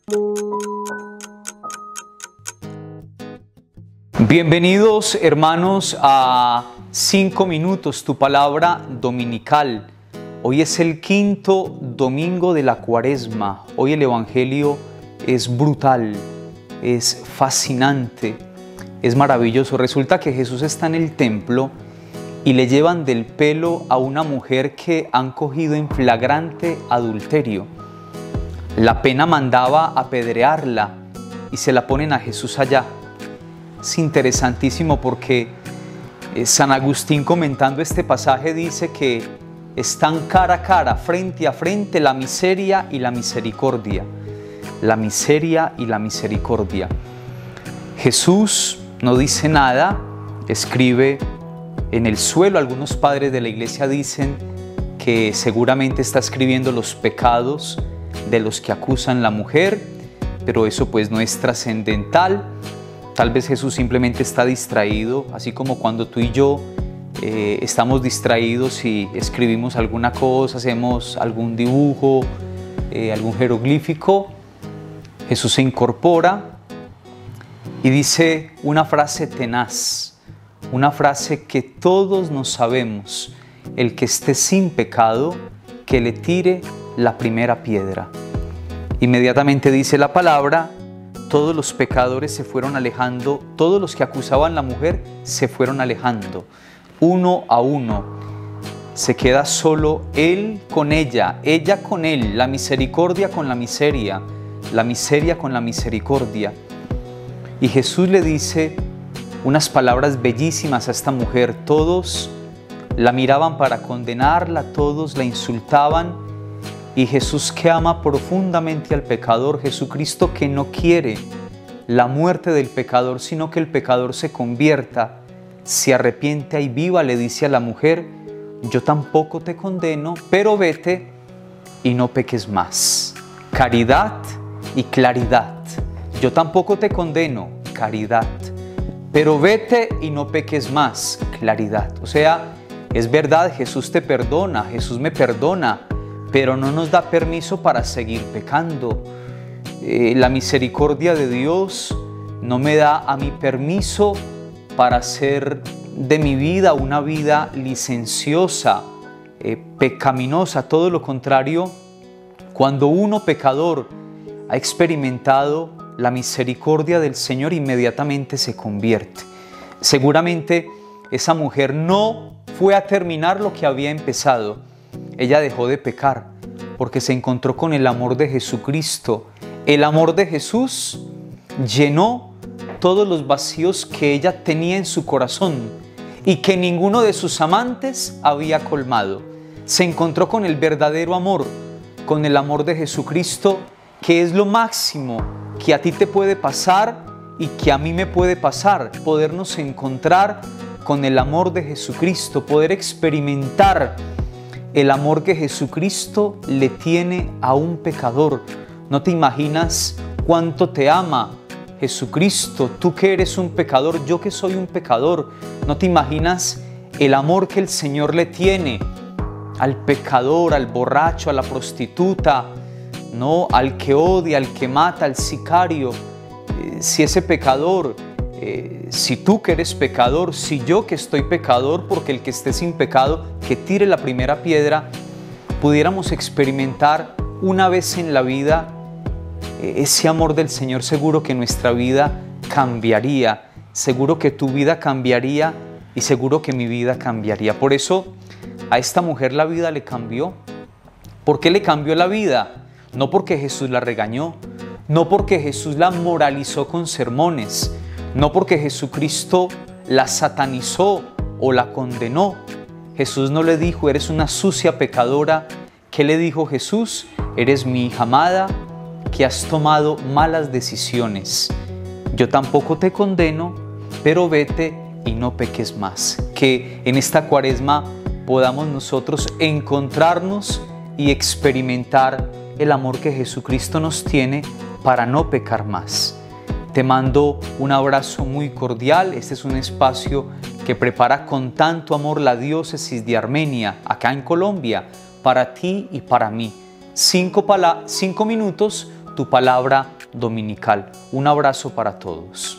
Bienvenidos, hermanos, a 5 minutos, tu palabra dominical. Hoy es el quinto domingo de la Cuaresma. Hoy el Evangelio es brutal, es fascinante, es maravilloso. Resulta que Jesús está en el templo y le llevan del pelo a una mujer que han cogido en flagrante adulterio. La pena mandaba apedrearla y se la ponen a Jesús allá. Es interesantísimo porque San Agustín, comentando este pasaje, dice que están cara a cara, frente a frente, la miseria y la misericordia. La miseria y la misericordia. Jesús no dice nada, escribe en el suelo. Algunos padres de la iglesia dicen que seguramente está escribiendo los pecados de los que acusan a la mujer, pero eso pues no es trascendental. Tal vez Jesús simplemente está distraído, así como cuando tú y yo estamos distraídos y escribimos alguna cosa, hacemos algún dibujo, algún jeroglífico. Jesús se incorpora y dice una frase tenaz, una frase que todos nos sabemos: el que esté sin pecado, que le tire la primera piedra. Inmediatamente dice la palabra: todos los pecadores se fueron alejando, todos los que acusaban a la mujer se fueron alejando, uno a uno. Se queda solo él con ella con él, la misericordia con la miseria con la misericordia. Y Jesús le dice unas palabras bellísimas a esta mujer. Todos la miraban para condenarla, todos la insultaban. Y Jesús, que ama profundamente al pecador, Jesucristo, que no quiere la muerte del pecador, sino que el pecador se convierta, se arrepienta y viva, le dice a la mujer: yo tampoco te condeno, pero vete y no peques más. Caridad y claridad. Yo tampoco te condeno, caridad, pero vete y no peques más, claridad. O sea, es verdad, Jesús te perdona, Jesús me perdona, pero no nos da permiso para seguir pecando. La misericordia de Dios no me da a mí permiso para hacer de mi vida una vida licenciosa, pecaminosa. Todo lo contrario, cuando uno pecador ha experimentado la misericordia del Señor, inmediatamente se convierte. Seguramente esa mujer no fue a terminar lo que había empezado. Ella dejó de pecar porque se encontró con el amor de Jesucristo. El amor de Jesús llenó todos los vacíos que ella tenía en su corazón y que ninguno de sus amantes había colmado. Se encontró con el verdadero amor, con el amor de Jesucristo, que es lo máximo que a ti te puede pasar y que a mí me puede pasar. Podernos encontrar con el amor de Jesucristo, poder experimentar el amor que Jesucristo le tiene a un pecador. No te imaginas cuánto te ama Jesucristo, tú que eres un pecador, yo que soy un pecador. No te imaginas el amor que el Señor le tiene al pecador, al borracho, a la prostituta, no, al que odia, al que mata, al sicario. Si ese pecador, si tú que eres pecador, si yo que estoy pecador, porque el que esté sin pecado, que tire la primera piedra, pudiéramos experimentar una vez en la vida ese amor del Señor, seguro que nuestra vida cambiaría, seguro que tu vida cambiaría y seguro que mi vida cambiaría. Por eso a esta mujer la vida le cambió. ¿Por qué le cambió la vida? No porque Jesús la regañó, no porque Jesús la moralizó con sermones, no porque Jesucristo la satanizó o la condenó. Jesús no le dijo: eres una sucia pecadora. ¿Qué le dijo Jesús? Eres mi hija amada, que has tomado malas decisiones. Yo tampoco te condeno, pero vete y no peques más. Que en esta Cuaresma podamos nosotros encontrarnos y experimentar el amor que Jesucristo nos tiene para no pecar más. Te mando un abrazo muy cordial. Este es un espacio que prepara con tanto amor la diócesis de Armenia, acá en Colombia, para ti y para mí. 5 minutos, tu palabra dominical. Un abrazo para todos.